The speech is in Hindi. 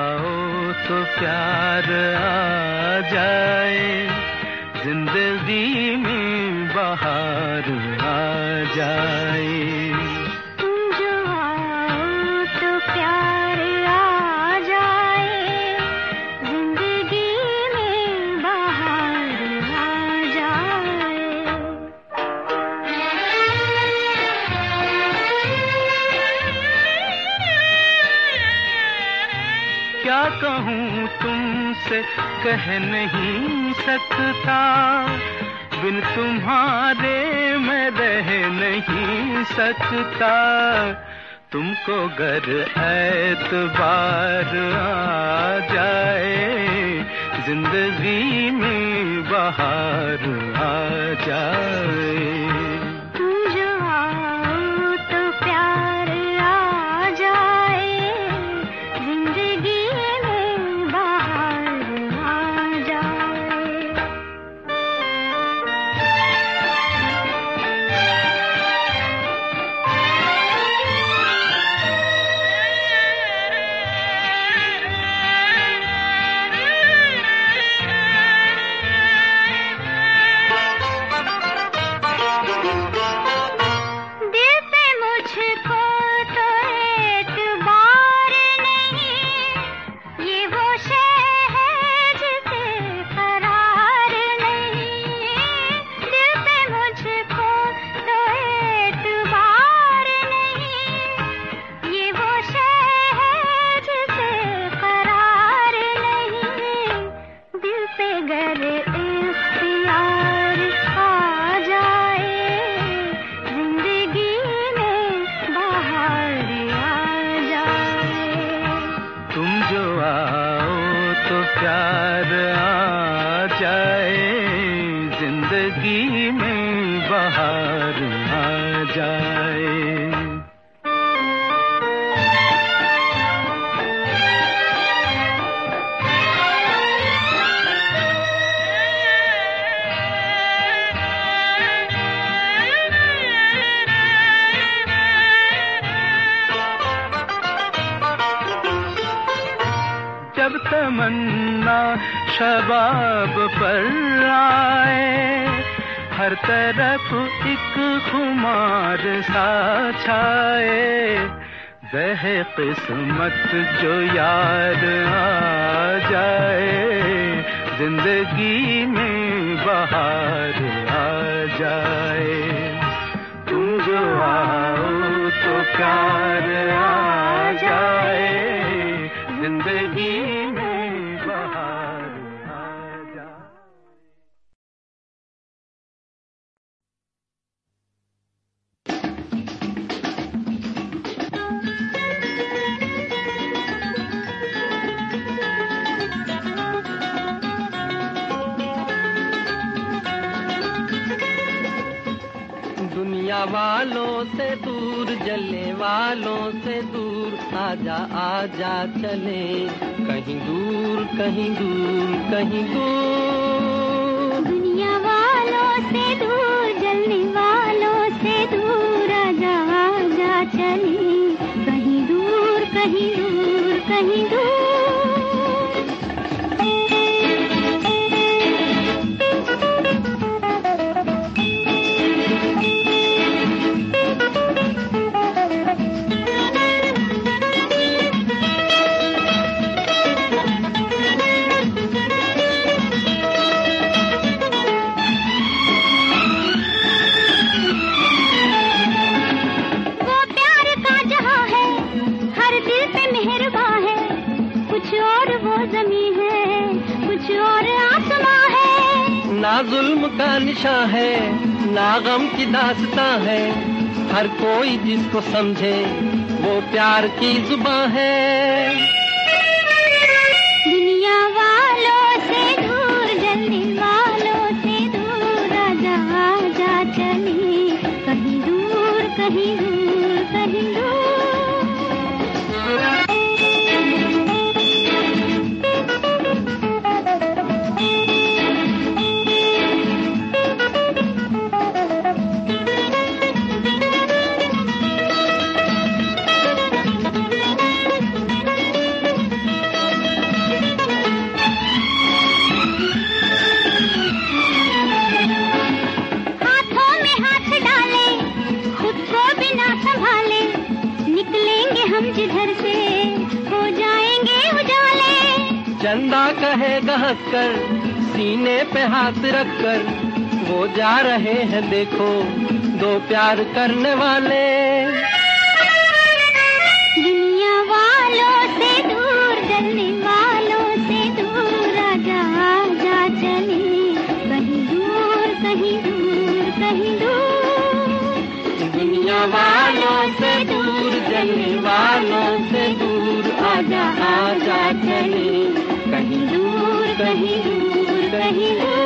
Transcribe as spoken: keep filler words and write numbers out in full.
आओ तो प्यार आ जाए, जिंदगी में बहार आ जाए। तुम जो आओ तो प्यार आ जाए, जिंदगी में बहार आ जाए। क्या कहूँ तुमसे कह नहीं सकता, बिन तुम्हारे मैं रह नहीं सकता। तुमको गर एतबार आ जाए, जिंदगी में बहार आ जाए। प्यार आ जाए, जिंदगी में बहार आ जाए। जब तमन्ना शबाब पर आए, हर तरफ एक खुमार सा छाए। वह किस्मत जो यार आ जाए, जिंदगी में बहार आ जाए। तुम जो आओ तो प्यार आ जाए, जिंदगी में बहार आ जाए। दुनिया वालों से दूर, जलने वालों से दूर, आजा आजा चले कहीं दूर, कहीं दूर, कहीं दूर। दुनिया वालों से दूर, जलने वालों से दूर, आजा आजा चले कहीं दूर, कहीं दूर, कहीं दूर। ना जुल्म का निशान है, ना गम की दास्तां है, हर कोई जिसको समझे वो प्यार की जुबां है। दुनिया वालों से दूर, जलने वालों से दूर, आजा आजा चले कहीं दूर, कहीं दूर, कहीं दूर। चंदा कहेगा हंसकर, सीने पे हाथ रखकर, वो जा रहे हैं देखो दो प्यार करने वाले। दुनिया वालों से दूर, जलने वालों से दूर, आजा आजा चले कहीं दूर कहीं दूर कहीं दूर। दुनिया वालों से दूर, जलने वालों से दूर, आजा आजा चले कहीं दूर कहीं दूर कहीं दूर।